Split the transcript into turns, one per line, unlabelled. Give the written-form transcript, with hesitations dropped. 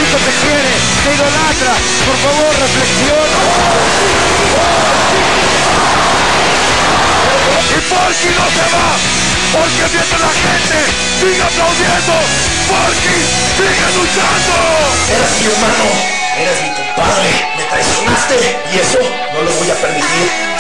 público te quiere, te idolatra. Por favor, reflexiona.
Y Porky no se va, porque mientras la gente sigue aplaudiendo, Porky sigue luchando.
Eras mi hermano, eras mi compadre, me traicionaste y eso no lo voy a permitir.